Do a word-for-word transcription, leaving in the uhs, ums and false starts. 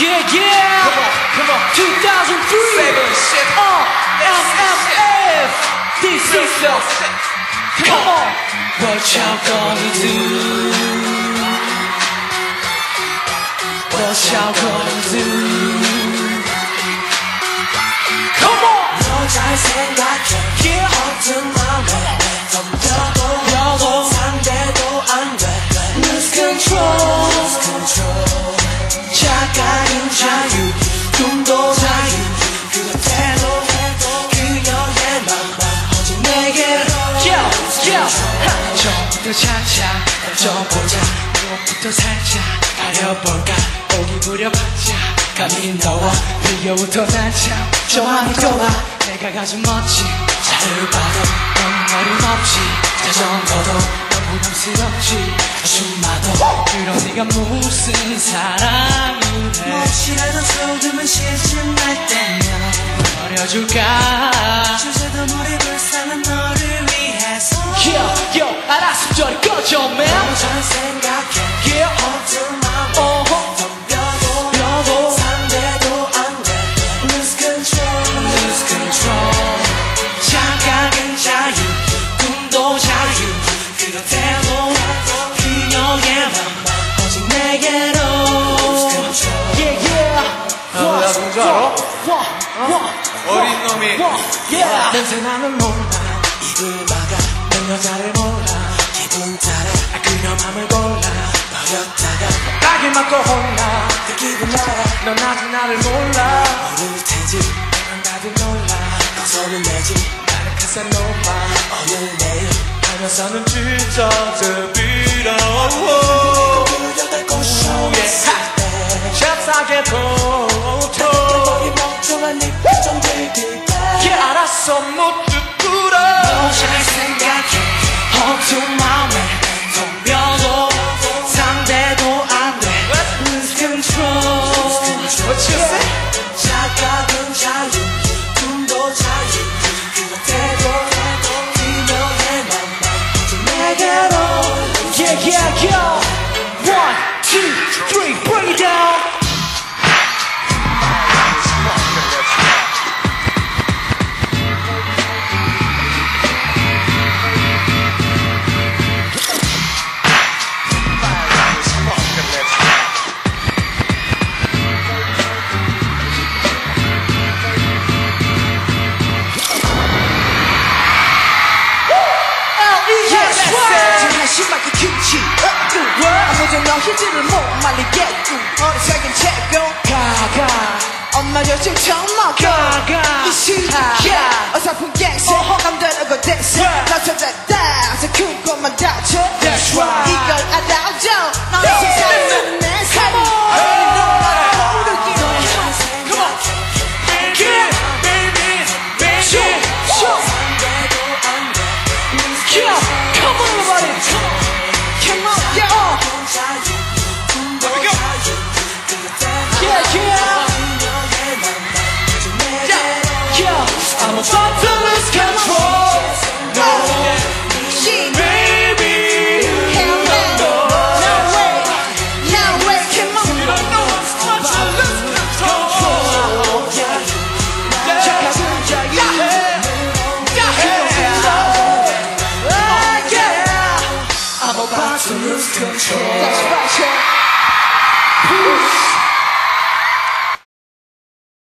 Yeah, yeah. Come on, come on. two thousand three. Seven, Uh, M M F. This is the. Come on. What y'all gonna do? What y'all gonna do? Come on. 너 잘 생각해. Yeah. 어떤 맘에 덤벼도 여도 상대도 안 돼. Lose control. Lose control. 착각은 자유, 꿈도 자유. 그렇대도 해도 그녀의 맘만 오직 내게로. Yeah, yeah. 처음부터 차차 던져보자. 무엇부터 살짝 가려볼까. 오기 부려봤자 감이 너와 비교부터 난참 좋아하는 거야. 내가 가진 멋진 자유봐도 넌 어림없지. 자전거도 넌 부담스럽지. 숨마도 그런 네가 무슨 사랑을 해. 혹시라도 조금은 실증날 때면 버려줄까. 주제도 모를 불쌍한 너를 위해서. Yeah, yo, 알았으면 저리 꺼져, man. 너 잘 생각해. Yeah. 어떤 맘에 어허. 덤벼도 여도 상대도 안 돼. Lose control. Lose control. 착각은 자유, 꿈도 자유. 그렇대도 그녀의 맘만 오직 내게로. Lose control. Yeah, yeah. 어, 나 뭔지 알아? 와, 와, 어린 놈이. 와, yeah. 냄새나는 몰라. 입을 막아. 넌 여자를 몰라. 기분 따라 그녀 맘을 골라. 버렸다가 딱이 맞고 혼나. 그 기분 알아. 넌 아직 나를 몰라. 모를 테지. 난 다들 놀라. 걱정은 내지. 나는 카사노바. 오늘 내일 하면서는 주저들 빌어. 그려다 싶었을 때 잽싸게 보통 멍청한 네 표정들 그때 알았어, 모두 꿇어. 너 잘 생각해. 어두운 마음에 덤벼도 상대도 안 돼. Lose control. What you say? 착각은 자유, 꿈도 자유. 그렇대도 해도 그녀의 맘만 오직 내게로. Yeah, yeah, yeah. One, two, three, bring it down. 심하게 큐치 아무도 너 희지를 못 말리겠고 어리석은 채고 가가 엄마 요즘 처음 먹어 가가 이 시야 어설픈 갱생 남들하고 대세 너 찾았다 새 큰 것만 다쳐 That's right